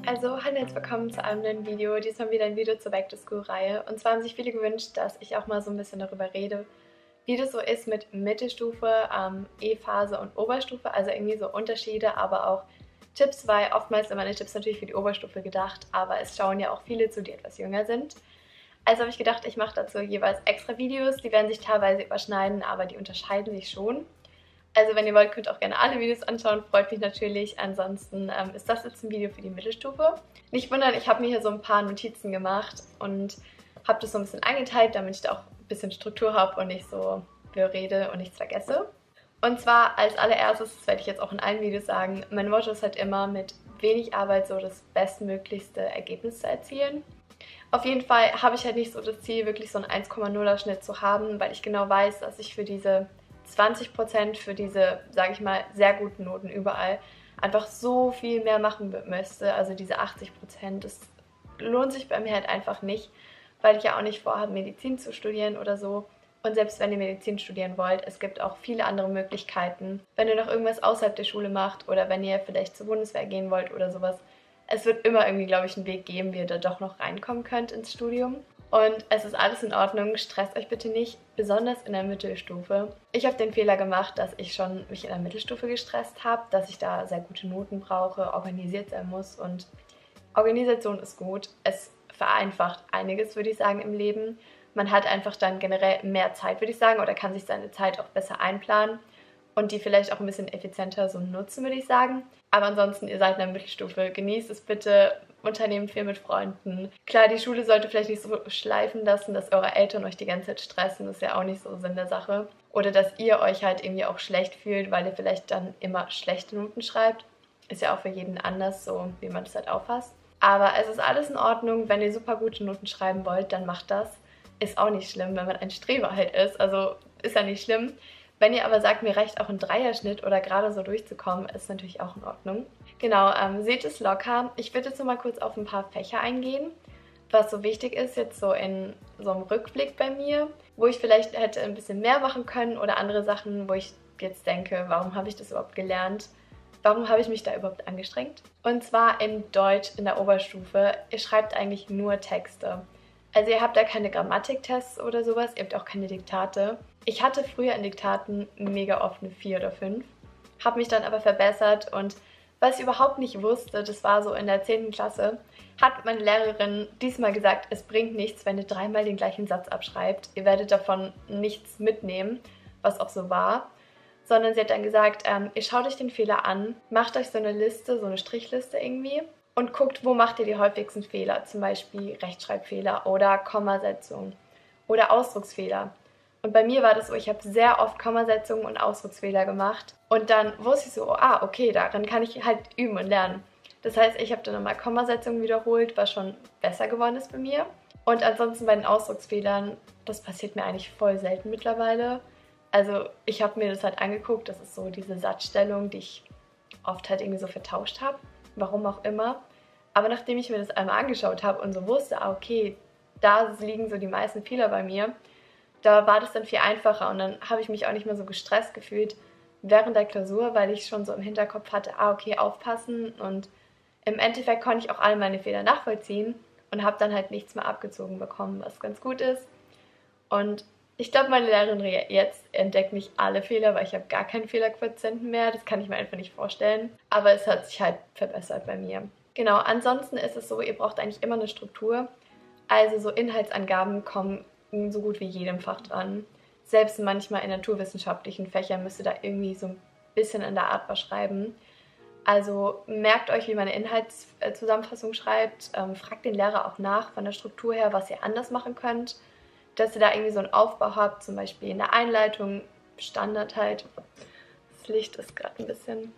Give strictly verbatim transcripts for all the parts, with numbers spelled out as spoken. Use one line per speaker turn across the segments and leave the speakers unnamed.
Also, hallo und herzlich willkommen zu einem neuen Video. Diesmal wieder ein Video zur Back to School-Reihe. Und zwar haben sich viele gewünscht, dass ich auch mal so ein bisschen darüber rede, wie das so ist mit Mittelstufe, ähm, E-Phase und Oberstufe. Also irgendwie so Unterschiede, aber auch Tipps, weil oftmals sind meine Tipps natürlich für die Oberstufe gedacht, aber es schauen ja auch viele zu, die etwas jünger sind. Also habe ich gedacht, ich mache dazu jeweils extra Videos. Die werden sich teilweise überschneiden, aber die unterscheiden sich schon. Also wenn ihr wollt, könnt ihr auch gerne alle Videos anschauen, freut mich natürlich. Ansonsten ähm, ist das jetzt ein Video für die Mittelstufe. Nicht wundern, ich habe mir hier so ein paar Notizen gemacht und habe das so ein bisschen eingeteilt, damit ich da auch ein bisschen Struktur habe und nicht so viel rede und nichts vergesse. Und zwar als allererstes, das werde ich jetzt auch in allen Videos sagen, mein Motto ist halt immer, mit wenig Arbeit so das bestmöglichste Ergebnis zu erzielen. Auf jeden Fall habe ich halt nicht so das Ziel, wirklich so einen eins Komma nuller Schnitt zu haben, weil ich genau weiß, dass ich für diese zwanzig Prozent für diese, sage ich mal, sehr guten Noten überall einfach so viel mehr machen müsste. Also diese achtzig Prozent, das lohnt sich bei mir halt einfach nicht, weil ich ja auch nicht vorhabe, Medizin zu studieren oder so. Und selbst wenn ihr Medizin studieren wollt, es gibt auch viele andere Möglichkeiten. Wenn ihr noch irgendwas außerhalb der Schule macht oder wenn ihr vielleicht zur Bundeswehr gehen wollt oder sowas, es wird immer irgendwie, glaube ich, einen Weg geben, wie ihr da doch noch reinkommen könnt ins Studium. Und es ist alles in Ordnung, stresst euch bitte nicht, besonders in der Mittelstufe. Ich habe den Fehler gemacht, dass ich schon mich in der Mittelstufe gestresst habe, dass ich da sehr gute Noten brauche, organisiert sein muss und Organisation ist gut. Es vereinfacht einiges, würde ich sagen, im Leben. Man hat einfach dann generell mehr Zeit, würde ich sagen, oder kann sich seine Zeit auch besser einplanen und die vielleicht auch ein bisschen effizienter so nutzen, würde ich sagen. Aber ansonsten, ihr seid in der Mittelstufe, genießt es bitte, unternehmt viel mit Freunden. Klar, die Schule sollte vielleicht nicht so schleifen lassen, dass eure Eltern euch die ganze Zeit stressen, das ist ja auch nicht so Sinn der Sache. Oder dass ihr euch halt irgendwie auch schlecht fühlt, weil ihr vielleicht dann immer schlechte Noten schreibt. Ist ja auch für jeden anders, so wie man das halt auffasst. Aber es ist alles in Ordnung, wenn ihr super gute Noten schreiben wollt, dann macht das. Ist auch nicht schlimm, wenn man ein Streber halt ist, also ist ja nicht schlimm. Wenn ihr aber sagt, mir reicht auch ein Dreierschnitt oder gerade so durchzukommen, ist natürlich auch in Ordnung. Genau, ähm, seht es locker. Ich würde jetzt noch mal kurz auf ein paar Fächer eingehen, was so wichtig ist jetzt so in so einem Rückblick bei mir, wo ich vielleicht hätte ein bisschen mehr machen können oder andere Sachen, wo ich jetzt denke, warum habe ich das überhaupt gelernt? Warum habe ich mich da überhaupt angestrengt? Und zwar in Deutsch in der Oberstufe. Ihr schreibt eigentlich nur Texte. Also ihr habt da keine Grammatiktests oder sowas, ihr habt auch keine Diktate. Ich hatte früher in Diktaten mega oft eine vier oder fünf, habe mich dann aber verbessert und was ich überhaupt nicht wusste, das war so in der zehnten Klasse, hat meine Lehrerin diesmal gesagt, es bringt nichts, wenn ihr dreimal den gleichen Satz abschreibt. Ihr werdet davon nichts mitnehmen, was auch so war. Sondern sie hat dann gesagt, ähm, ihr schaut euch den Fehler an, macht euch so eine Liste, so eine Strichliste irgendwie und guckt, wo macht ihr die häufigsten Fehler, zum Beispiel Rechtschreibfehler oder Kommasetzung oder Ausdrucksfehler. Und bei mir war das so, ich habe sehr oft Kommasetzungen und Ausdrucksfehler gemacht und dann wusste ich so, ah, okay, daran kann ich halt üben und lernen. Das heißt, ich habe dann nochmal Kommasetzungen wiederholt, was schon besser geworden ist bei mir. Und ansonsten bei den Ausdrucksfehlern, das passiert mir eigentlich voll selten mittlerweile. Also ich habe mir das halt angeguckt, das ist so diese Satzstellung, die ich oft halt irgendwie so vertauscht habe, warum auch immer. Aber nachdem ich mir das einmal angeschaut habe und so wusste, ah, okay, da liegen so die meisten Fehler bei mir, da war das dann viel einfacher und dann habe ich mich auch nicht mehr so gestresst gefühlt während der Klausur, weil ich schon so im Hinterkopf hatte, ah, okay, aufpassen und im Endeffekt konnte ich auch alle meine Fehler nachvollziehen und habe dann halt nichts mehr abgezogen bekommen, was ganz gut ist. Und ich glaube, meine Lehrerin jetzt entdeckt nicht alle Fehler, weil ich habe gar keinen Fehlerquotienten mehr. Das kann ich mir einfach nicht vorstellen. Aber es hat sich halt verbessert bei mir. Genau, ansonsten ist es so, ihr braucht eigentlich immer eine Struktur. Also so Inhaltsangaben kommen in so gut wie jedem Fach dran. Selbst manchmal in naturwissenschaftlichen Fächern müsst ihr da irgendwie so ein bisschen in der Art was schreiben. Also merkt euch, wie man eine Inhaltszusammenfassung schreibt. Ähm, fragt den Lehrer auch nach von der Struktur her, was ihr anders machen könnt. Dass ihr da irgendwie so einen Aufbau habt, zum Beispiel in der Einleitung, Standard halt. Das Licht ist gerade ein bisschen...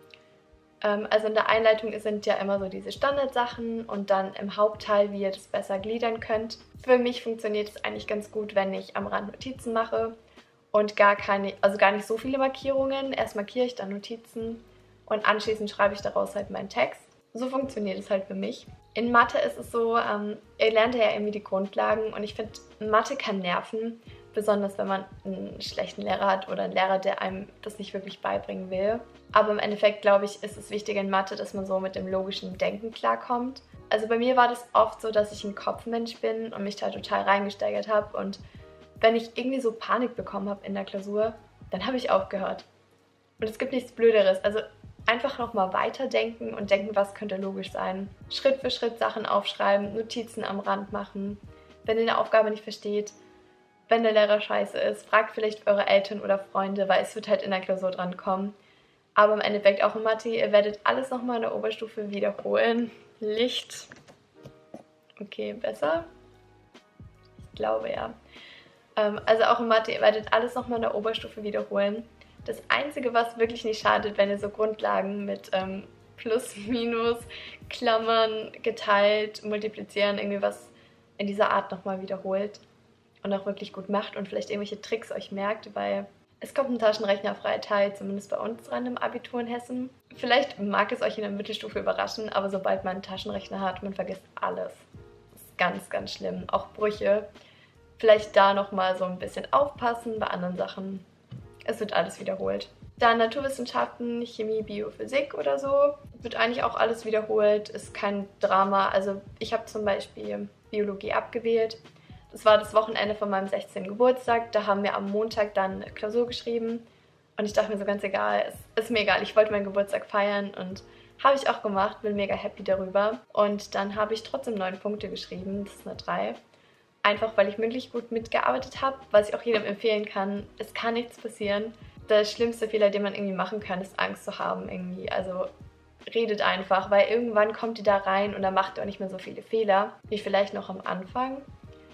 Ähm, also in der Einleitung sind ja immer so diese Standardsachen und dann im Hauptteil, wie ihr das besser gliedern könnt. Für mich funktioniert es eigentlich ganz gut, wenn ich am Rand Notizen mache und gar keine, also gar nicht so viele Markierungen. Erst markiere ich dann Notizen und anschließend schreibe ich daraus halt meinen Text. So funktioniert es halt für mich. In Mathe ist es so, ähm, ihr lernt ja irgendwie die Grundlagen und ich finde, Mathe kann nerven, besonders wenn man einen schlechten Lehrer hat oder einen Lehrer, der einem das nicht wirklich beibringen will. Aber im Endeffekt, glaube ich, ist es wichtig in Mathe, dass man so mit dem logischen Denken klarkommt. Also bei mir war das oft so, dass ich ein Kopfmensch bin und mich da total reingesteigert habe. Und wenn ich irgendwie so Panik bekommen habe in der Klausur, dann habe ich aufgehört. Und es gibt nichts Blöderes. Also einfach nochmal weiterdenken und denken, was könnte logisch sein. Schritt für Schritt Sachen aufschreiben, Notizen am Rand machen. Wenn ihr eine Aufgabe nicht versteht, wenn der Lehrer scheiße ist, fragt vielleicht eure Eltern oder Freunde, weil es wird halt in der Klausur dran kommen. Aber im Endeffekt auch in Mathe, ihr werdet alles nochmal in der Oberstufe wiederholen. Licht. Okay, besser? Ich glaube ja. Ähm, also auch in Mathe, ihr werdet alles nochmal in der Oberstufe wiederholen. Das Einzige, was wirklich nicht schadet, wenn ihr so Grundlagen mit ähm, Plus, Minus, Klammern, geteilt, multiplizieren, irgendwie was in dieser Art nochmal wiederholt und auch wirklich gut macht und vielleicht irgendwelche Tricks euch merkt, weil es kommt ein taschenrechnerfreier Teil, zumindest bei uns dran im Abitur in Hessen. Vielleicht mag es euch in der Mittelstufe überraschen, aber sobald man einen Taschenrechner hat, man vergisst alles. Das ist ganz, ganz schlimm. Auch Brüche. Vielleicht da nochmal so ein bisschen aufpassen, bei anderen Sachen. Es wird alles wiederholt. Dann Naturwissenschaften, Chemie, Bio, Physik oder so. Wird eigentlich auch alles wiederholt, ist kein Drama. Also ich habe zum Beispiel Biologie abgewählt. Das war das Wochenende von meinem sechzehnten Geburtstag. Da haben wir am Montag dann eine Klausur geschrieben. Und ich dachte mir so, ganz egal, es ist mir egal. Ich wollte meinen Geburtstag feiern und habe ich auch gemacht. Bin mega happy darüber. Und dann habe ich trotzdem neun Punkte geschrieben. Das ist eine drei. Einfach, weil ich mündlich gut mitgearbeitet habe, was ich auch jedem empfehlen kann. Es kann nichts passieren. Der schlimmste Fehler, den man irgendwie machen kann, ist Angst zu haben irgendwie. Also redet einfach, weil irgendwann kommt ihr da rein und dann macht ihr auch nicht mehr so viele Fehler, wie vielleicht noch am Anfang.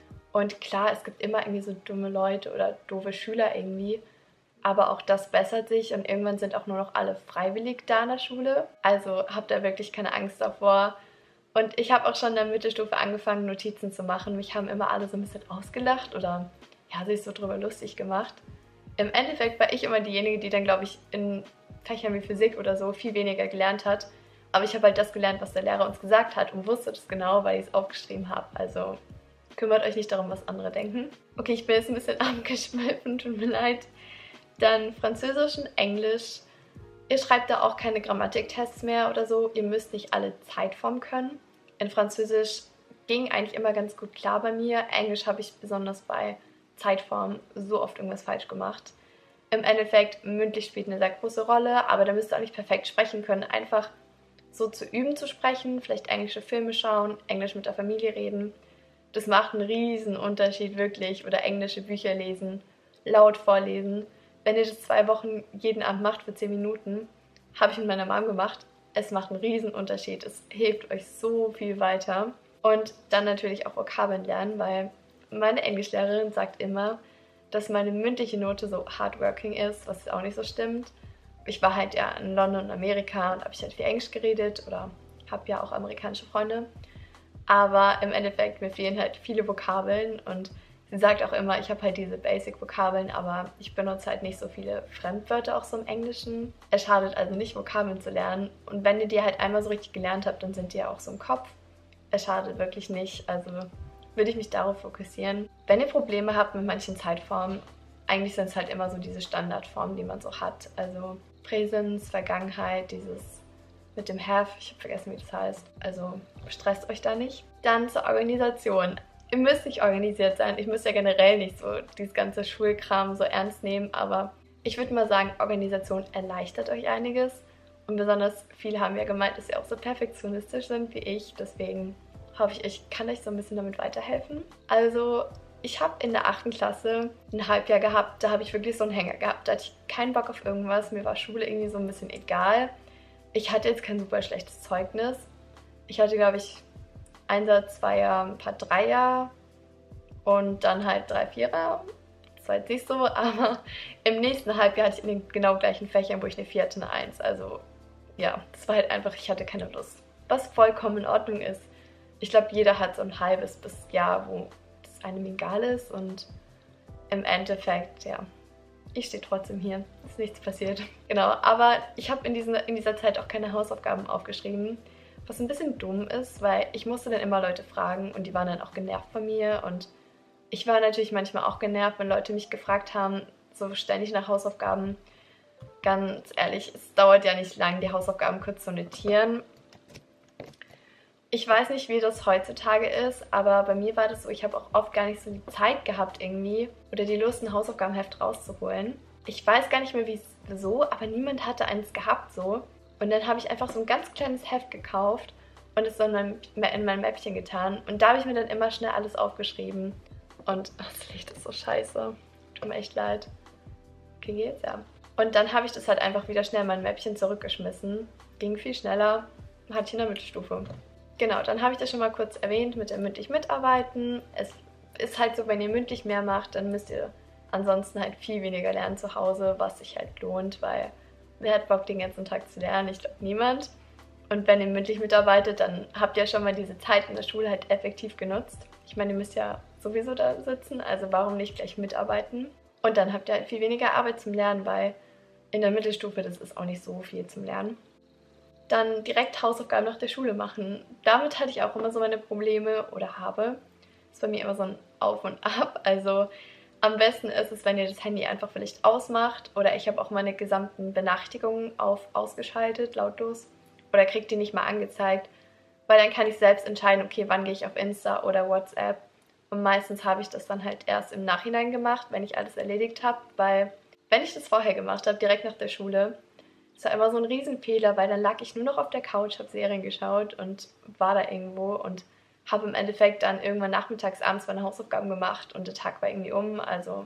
Und klar, es gibt immer irgendwie so dumme Leute oder doofe Schüler irgendwie. Aber auch das bessert sich und irgendwann sind auch nur noch alle freiwillig da in der Schule. Also habt da wirklich keine Angst davor. Und ich habe auch schon in der Mittelstufe angefangen, Notizen zu machen. Mich haben immer alle so ein bisschen ausgelacht oder ja, sich so drüber lustig gemacht. Im Endeffekt war ich immer diejenige, die dann, glaube ich, in Fächern wie Physik oder so viel weniger gelernt hat. Aber ich habe halt das gelernt, was der Lehrer uns gesagt hat und wusste das genau, weil ich es aufgeschrieben habe. Also kümmert euch nicht darum, was andere denken. Okay, ich bin jetzt ein bisschen abgeschwiffen, tut mir leid. Dann Französisch und Englisch. Ihr schreibt da auch keine Grammatiktests mehr oder so. Ihr müsst nicht alle Zeitformen können. In Französisch ging eigentlich immer ganz gut klar bei mir. Englisch habe ich besonders bei Zeitformen so oft irgendwas falsch gemacht. Im Endeffekt, mündlich spielt eine sehr große Rolle, aber da müsst ihr auch nicht perfekt sprechen können. Einfach so zu üben zu sprechen, vielleicht englische Filme schauen, Englisch mit der Familie reden. Das macht einen riesen Unterschied wirklich. Oder englische Bücher lesen, laut vorlesen. Wenn ihr das zwei Wochen jeden Abend macht für zehn Minuten, habe ich mit meiner Mom gemacht. Es macht einen riesen Unterschied. Es hilft euch so viel weiter. Und dann natürlich auch Vokabeln lernen, weil meine Englischlehrerin sagt immer, dass meine mündliche Note so hardworking ist, was auch nicht so stimmt. Ich war halt ja in London und Amerika und habe ich halt viel Englisch geredet oder habe ja auch amerikanische Freunde. Aber im Endeffekt, mir fehlen halt viele Vokabeln und sie sagt auch immer, ich habe halt diese Basic-Vokabeln, aber ich benutze halt nicht so viele Fremdwörter auch so im Englischen. Es schadet also nicht, Vokabeln zu lernen. Und wenn ihr die halt einmal so richtig gelernt habt, dann sind die ja auch so im Kopf. Es schadet wirklich nicht, also würde ich mich darauf fokussieren. Wenn ihr Probleme habt mit manchen Zeitformen, eigentlich sind es halt immer so diese Standardformen, die man so hat. Also Präsens, Vergangenheit, dieses mit dem Have, ich habe vergessen, wie das heißt. Also stresst euch da nicht. Dann zur Organisation. Ihr müsst nicht organisiert sein. Ich müsst ja generell nicht so dieses ganze Schulkram so ernst nehmen, aber ich würde mal sagen, Organisation erleichtert euch einiges. Und besonders viele haben ja gemeint, dass sie auch so perfektionistisch sind wie ich. Deswegen hoffe ich, ich kann euch so ein bisschen damit weiterhelfen. Also ich habe in der achten Klasse ein Halbjahr gehabt, da habe ich wirklich so einen Hänger gehabt. Da hatte ich keinen Bock auf irgendwas. Mir war Schule irgendwie so ein bisschen egal. Ich hatte jetzt kein super schlechtes Zeugnis. Ich hatte, glaube ich, Einser, Zweier, ein paar Dreier und dann halt drei Vierer. Das war jetzt nicht so, aber im nächsten Halbjahr hatte ich in den genau gleichen Fächern, wo ich eine Vier hatte, eine Eins. Also ja, das war halt einfach, ich hatte keine Lust. Was vollkommen in Ordnung ist. Ich glaube, jeder hat so ein halbes bis Jahr, wo das einem egal ist und im Endeffekt, ja, ich stehe trotzdem hier. Ist nichts passiert. Genau, aber ich habe in, in dieser Zeit auch keine Hausaufgaben aufgeschrieben. Was ein bisschen dumm ist, weil ich musste dann immer Leute fragen und die waren dann auch genervt von mir und Ich war natürlich manchmal auch genervt, wenn Leute mich gefragt haben, so ständig nach Hausaufgaben. Ganz ehrlich, es dauert ja nicht lang, die Hausaufgaben kurz zu notieren. Ich weiß nicht, wie das heutzutage ist, aber bei mir war das so, ich habe auch oft gar nicht so die Zeit gehabt irgendwie oder die Lust, ein Hausaufgabenheft rauszuholen. Ich weiß gar nicht mehr, wieso, aber niemand hatte eins gehabt so. Und dann habe ich einfach so ein ganz kleines Heft gekauft und es so in mein, in mein Mäppchen getan. Und da habe ich mir dann immer schnell alles aufgeschrieben. Und das Licht ist so scheiße. Tut mir echt leid. Okay, geht's? Ja. Und dann habe ich das halt einfach wieder schnell in mein Mäppchen zurückgeschmissen. Ging viel schneller. Hatte ich in der Mittelstufe. Genau, dann habe ich das schon mal kurz erwähnt mit dem mündlich mitarbeiten. Es ist halt so, wenn ihr mündlich mehr macht, dann müsst ihr ansonsten halt viel weniger lernen zu Hause, was sich halt lohnt, weil wer hat Bock, den ganzen Tag zu lernen? Ich glaube, niemand. Und wenn ihr mündlich mitarbeitet, dann habt ihr schon mal diese Zeit in der Schule halt effektiv genutzt. Ich meine, ihr müsst ja sowieso da sitzen, also warum nicht gleich mitarbeiten? Und dann habt ihr halt viel weniger Arbeit zum Lernen, weil in der Mittelstufe, das ist auch nicht so viel zum Lernen. Dann direkt Hausaufgaben nach der Schule machen. Damit hatte ich auch immer so meine Probleme oder habe. Das ist bei mir immer so ein Auf und Ab. Also am besten ist es, wenn ihr das Handy einfach vielleicht ausmacht oder ich habe auch meine gesamten Benachrichtigungen auf ausgeschaltet, lautlos, oder kriegt die nicht mal angezeigt, weil dann kann ich selbst entscheiden, okay, wann gehe ich auf Insta oder WhatsApp. Und meistens habe ich das dann halt erst im Nachhinein gemacht, wenn ich alles erledigt habe, weil wenn ich das vorher gemacht habe, direkt nach der Schule, das war immer so ein Riesenfehler, weil dann lag ich nur noch auf der Couch, habe Serien geschaut und war da irgendwo und habe im Endeffekt dann irgendwann nachmittags, abends meine Hausaufgaben gemacht und der Tag war irgendwie um, also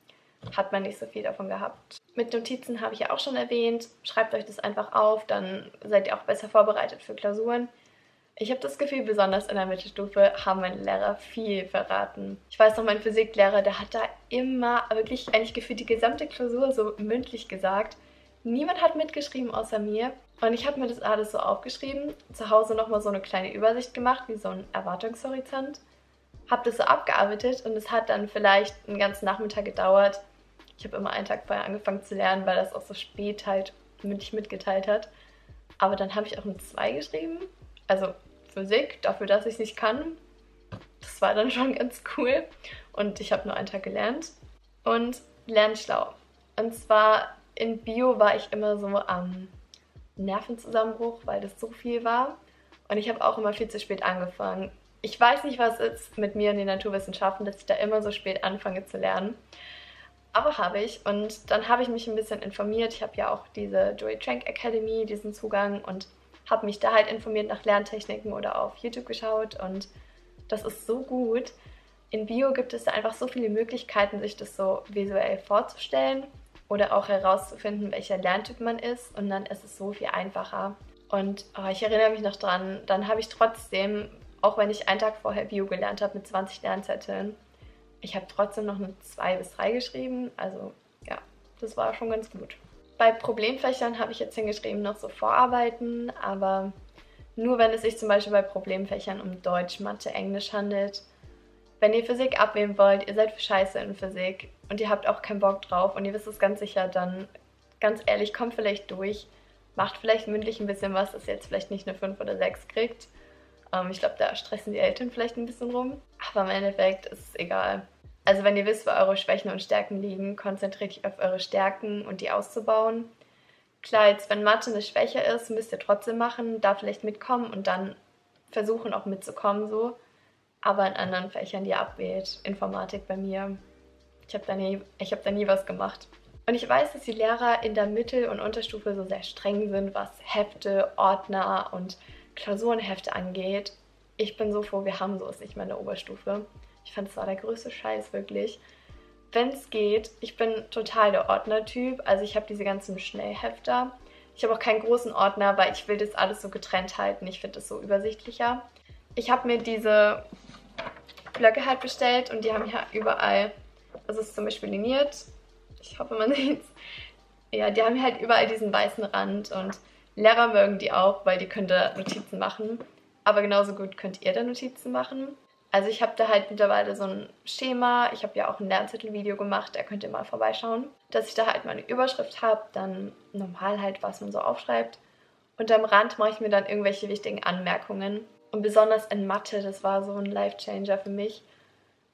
hat man nicht so viel davon gehabt. Mit Notizen habe ich ja auch schon erwähnt, schreibt euch das einfach auf, dann seid ihr auch besser vorbereitet für Klausuren. Ich habe das Gefühl, besonders in der Mittelstufe haben meine Lehrer viel verraten. Ich weiß noch, mein Physiklehrer, der hat da immer, wirklich eigentlich gefühlt die gesamte Klausur so mündlich gesagt. Niemand hat mitgeschrieben außer mir und ich habe mir das alles so aufgeschrieben, zu Hause nochmal so eine kleine Übersicht gemacht, wie so ein Erwartungshorizont, habe das so abgearbeitet und es hat dann vielleicht einen ganzen Nachmittag gedauert. Ich habe immer einen Tag vorher angefangen zu lernen, weil das auch so spät halt mündlich mitgeteilt hat. Aber dann habe ich auch eine zwei geschrieben, also Physik, dafür, dass ich es nicht kann. Das war dann schon ganz cool und ich habe nur einen Tag gelernt. Und lernschlau. Und zwar in Bio war ich immer so am Nervenzusammenbruch, weil das so viel war. Und ich habe auch immer viel zu spät angefangen. Ich weiß nicht, was es ist mit mir in den Naturwissenschaften, dass ich da immer so spät anfange zu lernen. Aber habe ich. Und dann habe ich mich ein bisschen informiert. Ich habe ja auch diese Joey Trank Academy, diesen Zugang und habe mich da halt informiert nach Lerntechniken oder auf YouTube geschaut. Und das ist so gut. In Bio gibt es da einfach so viele Möglichkeiten, sich das so visuell vorzustellen oder auch herauszufinden, welcher Lerntyp man ist. Und dann ist es so viel einfacher. Und oh, ich erinnere mich noch dran, dann habe ich trotzdem, auch wenn ich einen Tag vorher Bio gelernt habe mit zwanzig Lernzetteln, ich habe trotzdem noch eine zwei bis drei geschrieben. Also ja, das war schon ganz gut. Bei Problemfächern habe ich jetzt hingeschrieben noch so Vorarbeiten, aber nur wenn es sich zum Beispiel bei Problemfächern um Deutsch, Mathe, Englisch handelt. Wenn ihr Physik abwählen wollt, ihr seid scheiße in Physik und ihr habt auch keinen Bock drauf und ihr wisst es ganz sicher, dann ganz ehrlich, kommt vielleicht durch, macht vielleicht mündlich ein bisschen was, dass ihr jetzt vielleicht nicht eine fünf oder sechs kriegt. Ähm, ich glaube, da stressen die Eltern vielleicht ein bisschen rum, aber im Endeffekt ist es egal. Also wenn ihr wisst, wo eure Schwächen und Stärken liegen, konzentriert euch auf eure Stärken und die auszubauen. Klar, jetzt wenn Mathe eine Schwäche ist, müsst ihr trotzdem machen, da vielleicht mitkommen und dann versuchen auch mitzukommen so. Aber in anderen Fächern, die ihr abwählt, Informatik bei mir, ich habe da, nie, ich hab da nie was gemacht. Und ich weiß, dass die Lehrer in der Mittel- und Unterstufe so sehr streng sind, was Hefte, Ordner und Klausurenhefte angeht. Ich bin so froh, wir haben sowas nicht mehr in der Oberstufe. Ich fand, es war der größte Scheiß, wirklich. Wenn es geht, ich bin total der Ordnertyp, also ich habe diese ganzen Schnellhefter. Ich habe auch keinen großen Ordner, weil ich will das alles so getrennt halten. Ich finde das so übersichtlicher. Ich habe mir diese Blöcke halt bestellt und die haben hier überall, das ist zum Beispiel liniert, ich hoffe man sieht's, ja, die haben hier halt überall diesen weißen Rand und Lehrer mögen die auch, weil die können da Notizen machen, aber genauso gut könnt ihr da Notizen machen. Also ich habe da halt mittlerweile so ein Schema, ich habe ja auch ein Lernzettelvideo gemacht, da könnt ihr mal vorbeischauen, dass ich da halt meine Überschrift habe, dann normal halt, was man so aufschreibt und am Rand mache ich mir dann irgendwelche wichtigen Anmerkungen. Und besonders in Mathe, das war so ein Life-Changer für mich.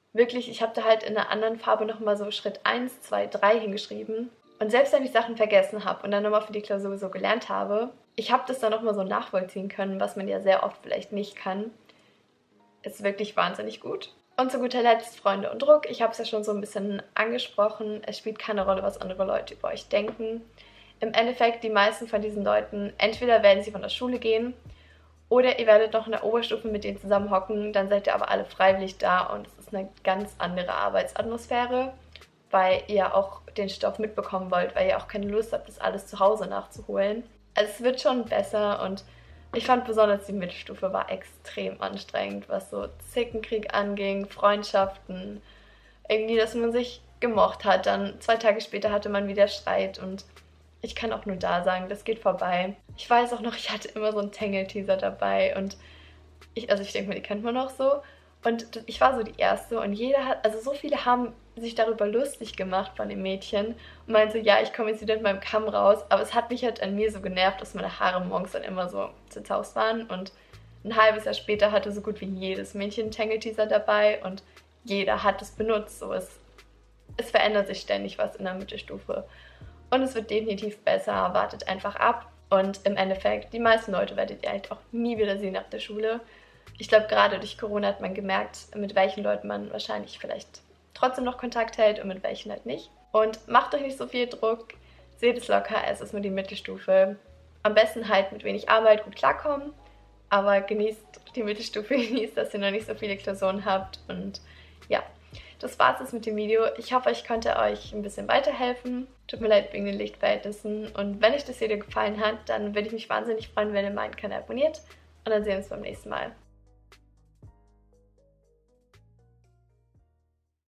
wirklich, ich habe da halt in einer anderen Farbe nochmal so Schritt eins, zwei, drei hingeschrieben. Und selbst wenn ich Sachen vergessen habe und dann nochmal für die Klausur so gelernt habe, ich habe das dann nochmal so nachvollziehen können, was man ja sehr oft vielleicht nicht kann. Ist wirklich wahnsinnig gut. Und zu guter Letzt Freunde und Druck. Ich habe es ja schon so ein bisschen angesprochen. Es spielt keine Rolle, was andere Leute über euch denken. Im Endeffekt, die meisten von diesen Leuten, entweder werden sie von der Schule gehen oder ihr werdet noch in der Oberstufe mit denen zusammen hocken. Dann seid ihr aber alle freiwillig da und es ist eine ganz andere Arbeitsatmosphäre, weil ihr auch den Stoff mitbekommen wollt, weil ihr auch keine Lust habt, das alles zu Hause nachzuholen. Also es wird schon besser und ich fand besonders die Mittelstufe war extrem anstrengend, was so Zickenkrieg anging, Freundschaften, irgendwie, dass man sich gemocht hat. Dann zwei Tage später hatte man wieder Streit und ich kann auch nur da sagen, das geht vorbei. Ich weiß auch noch, ich hatte immer so einen Tangle-Teaser dabei und ich, also ich denke mal, die kennt man noch so. Und ich war so die Erste und jeder hat, also so viele haben sich darüber lustig gemacht von dem Mädchen und meinen so, ja, ich komme jetzt wieder mit meinem Kamm raus. Aber es hat mich halt an mir so genervt, dass meine Haare morgens dann immer so zerzaust waren. Und ein halbes Jahr später hatte so gut wie jedes Mädchen einen Tangle-Teaser dabei und jeder hat es benutzt. So, es, es verändert sich ständig was in der Mittelstufe. Und es wird definitiv besser, wartet einfach ab. Und im Endeffekt, die meisten Leute werdet ihr halt auch nie wieder sehen nach der Schule. Ich glaube, gerade durch Corona hat man gemerkt, mit welchen Leuten man wahrscheinlich vielleicht trotzdem noch Kontakt hält und mit welchen halt nicht. Und macht euch nicht so viel Druck, seht es locker, es ist nur die Mittelstufe. Am besten halt mit wenig Arbeit gut klarkommen, aber genießt die Mittelstufe, genießt, dass ihr noch nicht so viele Klausuren habt. Und ja, das war's jetzt mit dem Video. Ich hoffe, ich konnte euch ein bisschen weiterhelfen. Tut mir leid wegen den Lichtverhältnissen. Und wenn euch das Video gefallen hat, dann würde ich mich wahnsinnig freuen, wenn ihr meinen Kanal abonniert. Und dann sehen wir uns beim nächsten Mal.